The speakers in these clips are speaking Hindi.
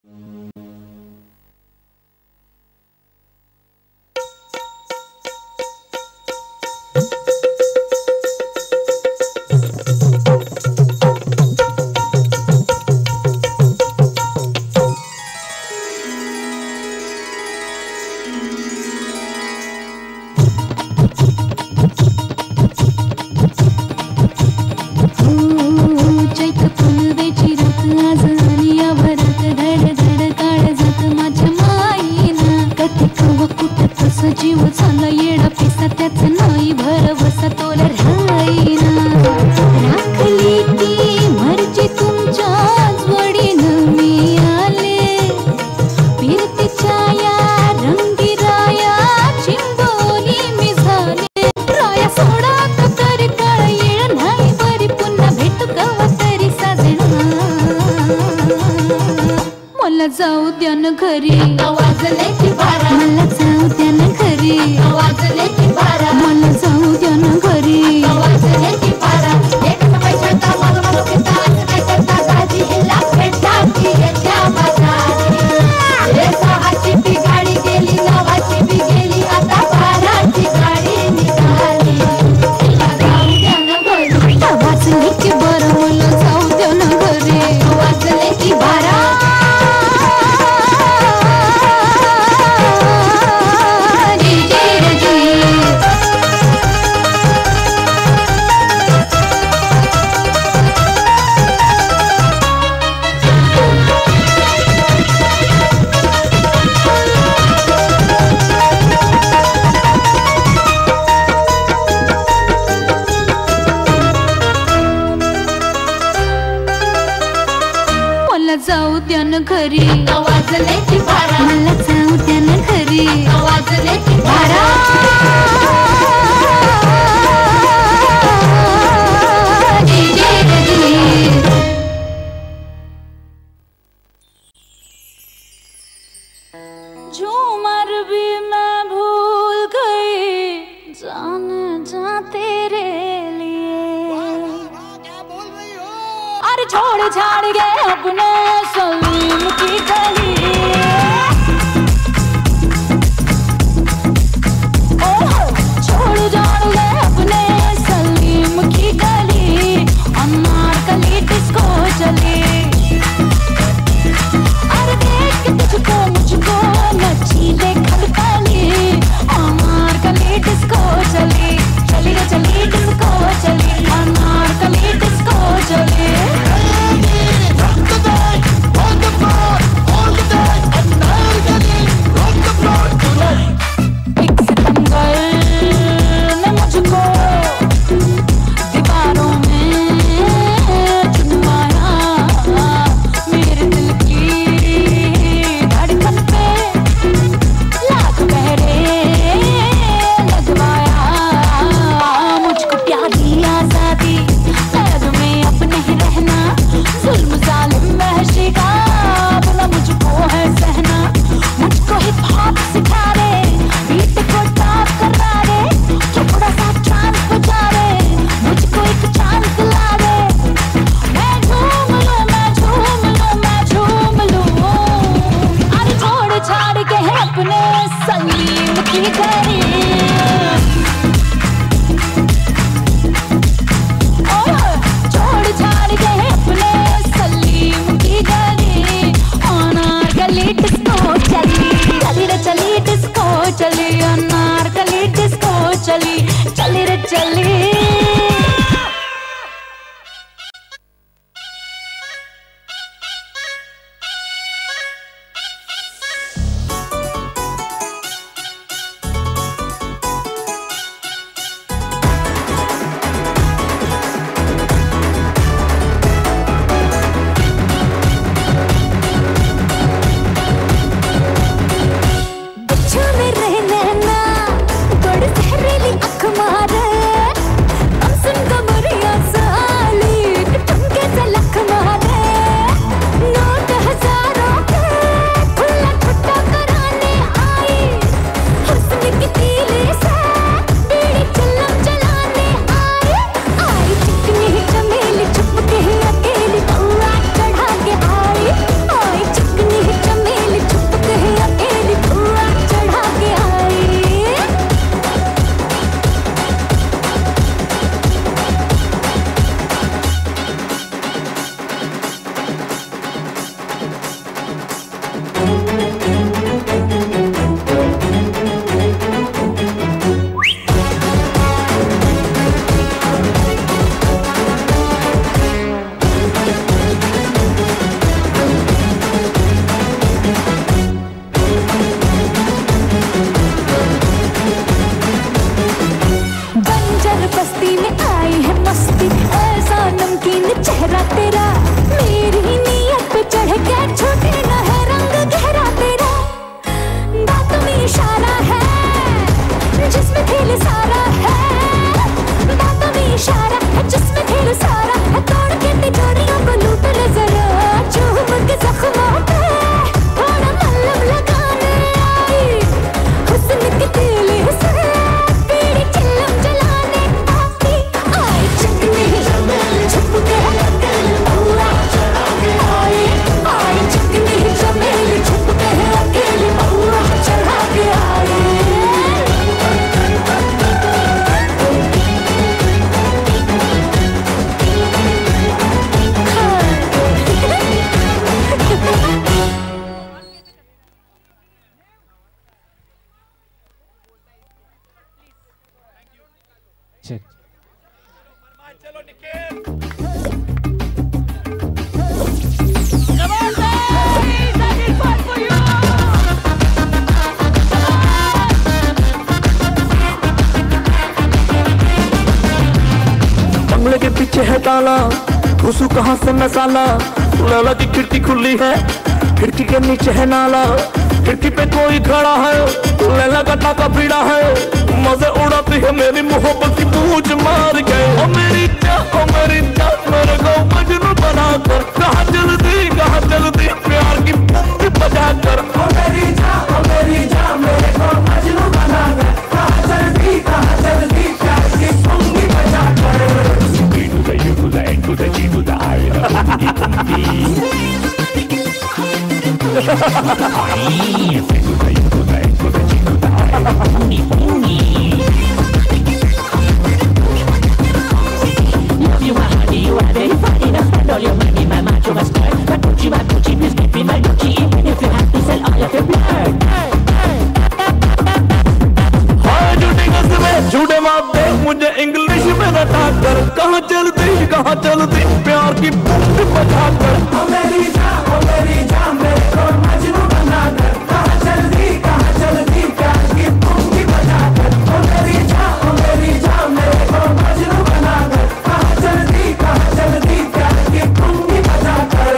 जीव झाला येडा पिसा त्याच नाही भरवसा तोला राहीना राखली ती मर्जी तुमच्याच वडीनं मी आले फिरतीच्या या रंगी राया चिंबोली मी झाले राया सोडा तरी काळ येळ नाही बरी पुन्हा भेटू कवा तरी साजना मला जाऊ द्या न घरी वाजले की बारा मला जाऊ द्या न घरी वाजले की बारा मला जाऊ द्या न घरी वाजले की बारा एक पैशाचा मग मग पिता काय करता दाजी हिला भेटला की येत्या बाजारी हे सहाची बी गाडी गेली नवाची बी गेली आता बाराची गाडी निघाली हिला जाऊ द्या न घरी वाजले की बारा मला जाऊ द्या न घरी वाजले की बारा जाऊ द्या न घरी वाजले की बारा मला जाऊ द्या न घरी वाजले की बारा झूमर भी मैं भूल गई जाने जा तेरे लिए अरे छोड़ छाड़ गए अपने सलीम की गली छोड़ छाड़ गए अपने सलीम की गली अनारकली डिस्को चली अरे देख के तुझको मुझको नचीले खलकाली अनारकली डिस्को चली चली रे चली डिस्को चली अनारकली डिस्को चली चली रे चली चेक। चलो निखिल। बंगले के पीछे है ताला, घुसू कहाँ से मैं साला। लौला की खिड़की खुली है, खिड़की के नीचे है नाला। खिड़की पे कोई खड़ा है, लैला का टाका पीड़ा है। मजे उड़ाती है मेरी मोहब्बत की पूछ मार गए। ओ मेरी जान मेरे को मजनू बनाकर, कहाँ चलती प्यार की पूंछ बजा कर। ओ मेरी जान मेरे को मजनू बनाकर, कहाँ चलती प्यार की पूंछ बजा कर। To the U to the N to the G to the I. Love you, my honey, you are very funny. Now spend all your money, my macho must turn. My Gucci, please give me my Gucci. Even if you have to sell all of your blood. हाँ झूठी कसमें झूठे मापते मुझे इंग्लिश में रटा कर। कहाँ चलती प्यार की पूंछ बजा कर। ओ मेरी जान मेरे को मजनू बना कर, कहाँ चलती प्यार की पूंछ बजा कर। ओ मेरी जान मेरे को मजनू बना कर, कहाँ चलती प्यार की पूंछ बजा कर।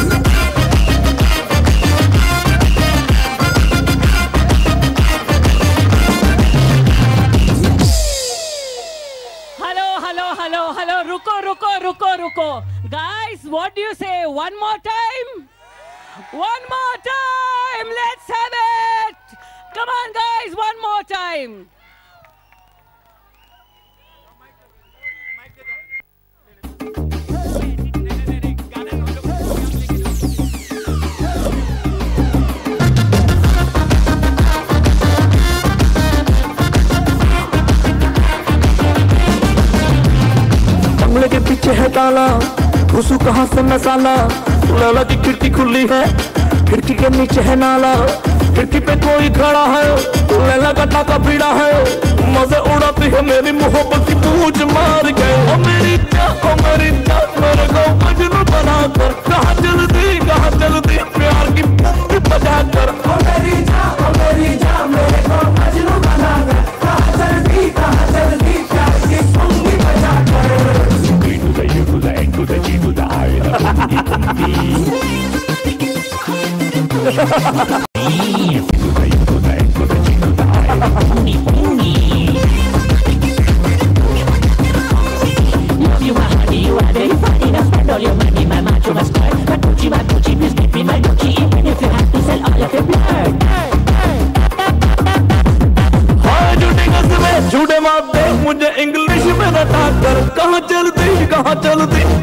रुको guys, what do you say? One more time, let's have it. Come on guys, one more time. बंगले के पीछे है ताला, घुसू कहाँ से मैं साला। लौला की खिड़की खुली है, खिड़की के नीचे है नाला। खिड़की पे कोई खड़ा है, लैला का टाका पीड़ा है। मजे उड़ाती है मेरी मोहब्बत की पूछ मार गए। ओ मेरी जान मेरे को मजनू बना कर, कहाँ चलती प्यार की पूंछ बजा कर। ओ मेरी जान मेरे को मजनू बना कर, कहाँ चलती प्यार की पूंछ बजा कर। To the U to the N to the G to the I. Love you, my honey, you are very funny. Now spend all your money, my macho must turn. My Gucci, please give me my Gucci. Even if you have to sell all of your blood. हाँ झूठी कसमें झूठे मापते मुझे इंग्लिश में रटा कर। कहाँ चलती